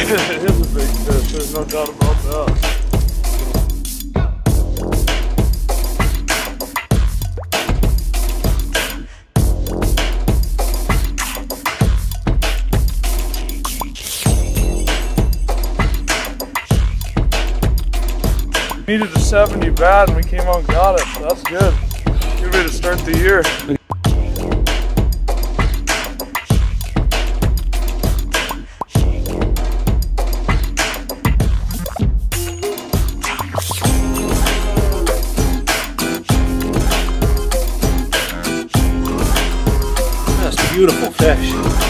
It is a big fish, there's no doubt about that. Needed a 70 bad and we came out and got it, so that's good. Good way to start the year. That's a beautiful fish.